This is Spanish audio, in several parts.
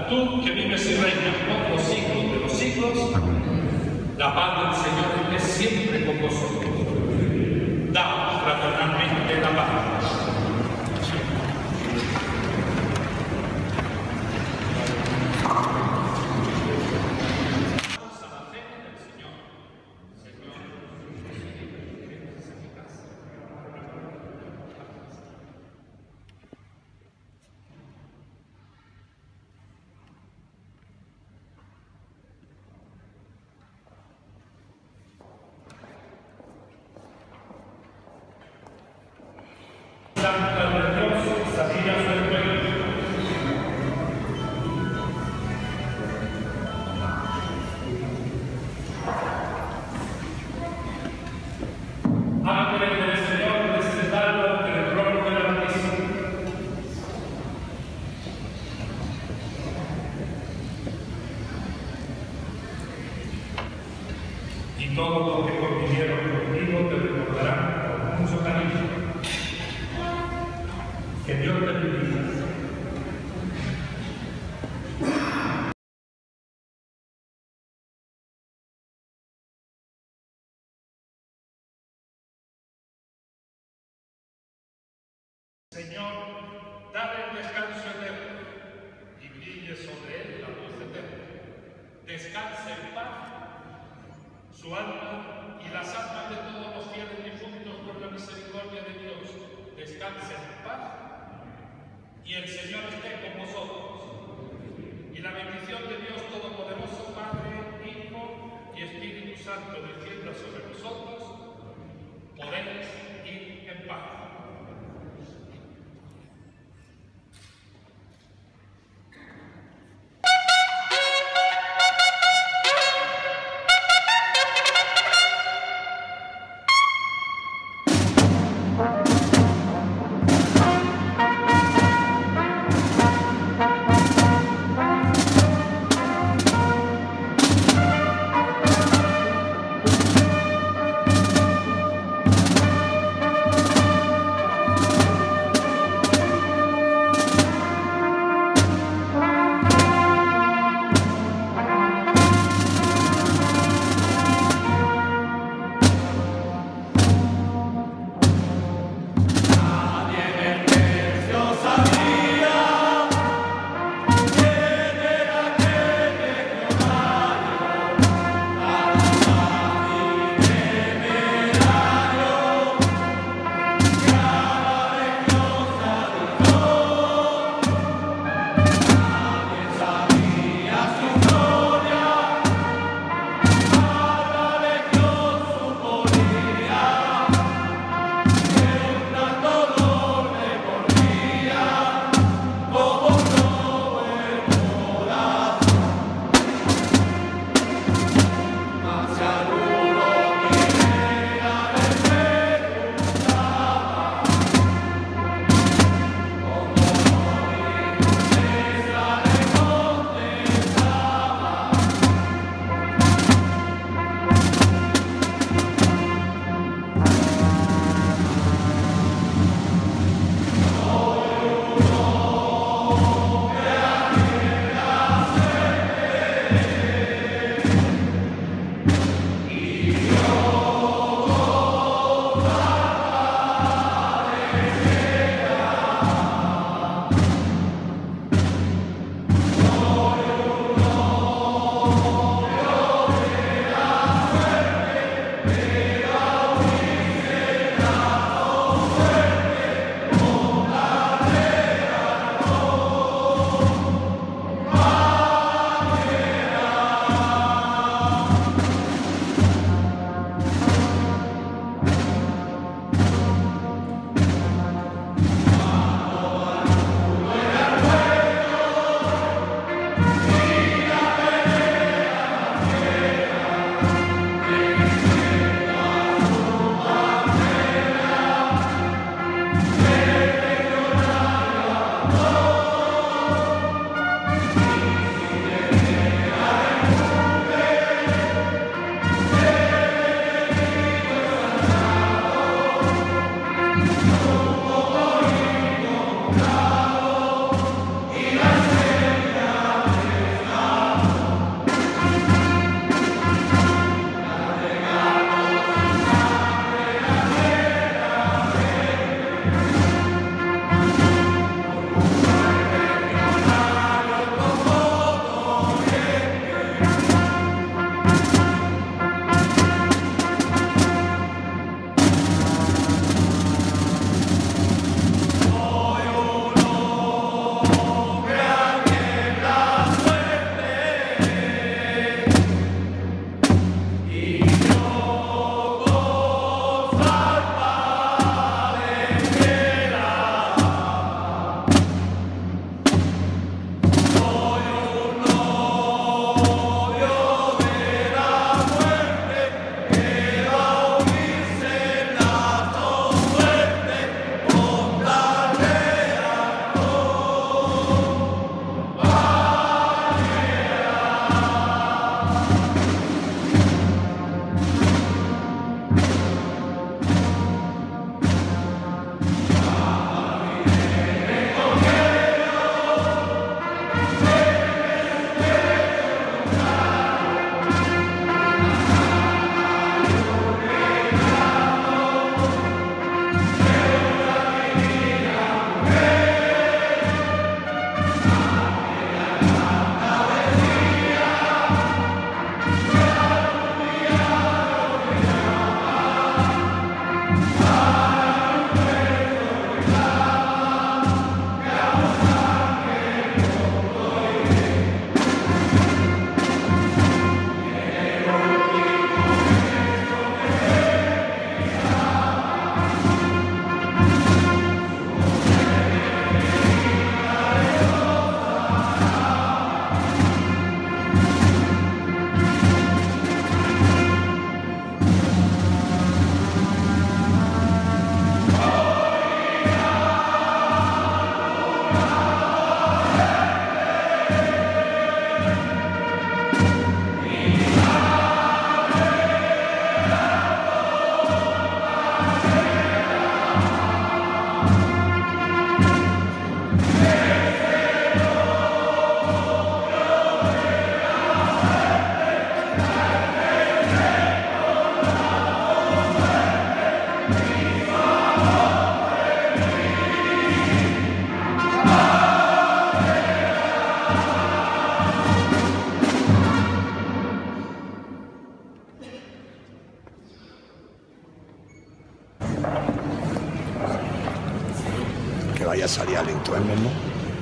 tú que vives y reinas por los siglos de los siglos. La paz del Señor es siempre con vosotros. Daos fraternalmente la paz. Santa de Dios, sabía su reino. Ángeles del Señor, descendad ante el trono del Altísimo. Y todos los que convivieron contigo te recordarán con mucho cariño. Que Dios te bendiga. Señor, dale el descanso eterno y brille sobre él la luz eterna. Descanse en paz su alma y las almas de todos los fieles difuntos por la misericordia de Dios. Descanse en paz. Y el Señor esté con vosotros. Y la bendición de Dios Todopoderoso, Padre, Hijo y Espíritu Santo, descienda sobre vosotros. Podéis ir en paz. que vaya a salir al entuerno, ¿no?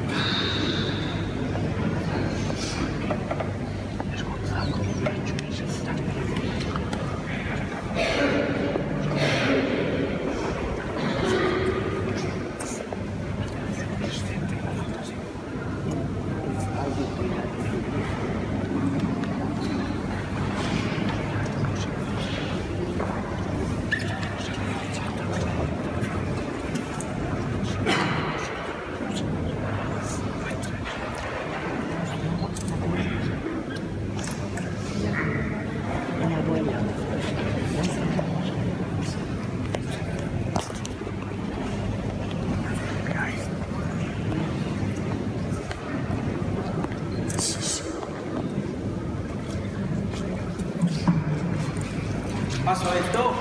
Paso esto.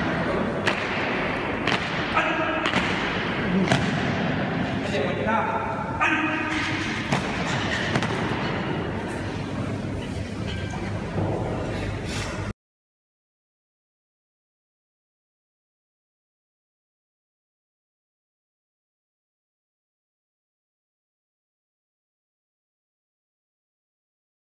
Hãy subscribe cho kênh Ghiền Mì Gõ để không bỏ lỡ